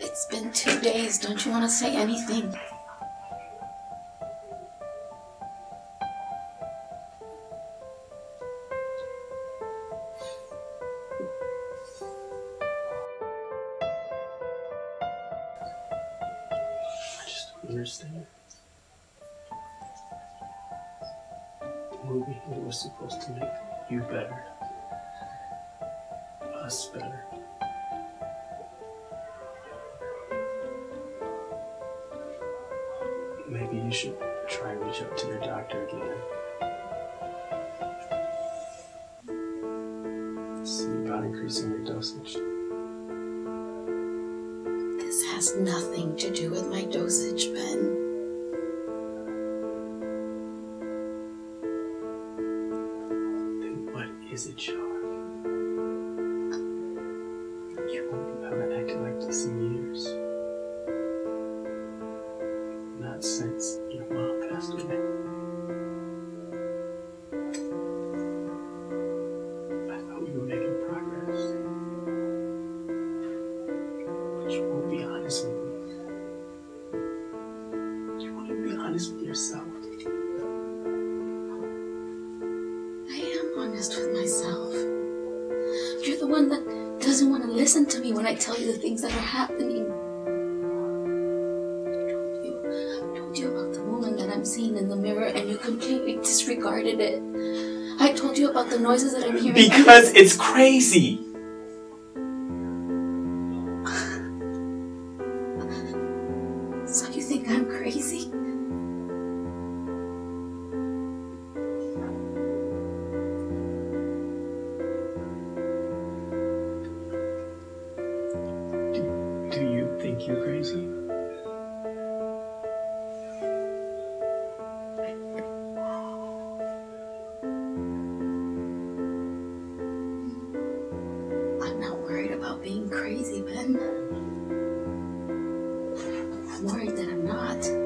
It's been 2 days. Don't you want to say anything? I just don't understand. The movie, it was supposed to make you better. Us better. Maybe you should try and reach out to your doctor again. See about increasing your dosage. This has nothing to do with my dosage, Ben. Then what is it, Char? You haven't acted like this in years. Not since your mom passed away. I thought we were making progress. But you won't be honest with me. You won't even be honest with yourself. I am honest with myself. You're the one that doesn't want to listen to me when I tell you the things that are happening. I told you about the woman that I'm seeing in the mirror and you completely disregarded it. I told you about the noises that I'm hearing. Because it's crazy. So you think I'm crazy? Do you think you're crazy? I'm not worried about being crazy, Ben. I'm worried that I'm not.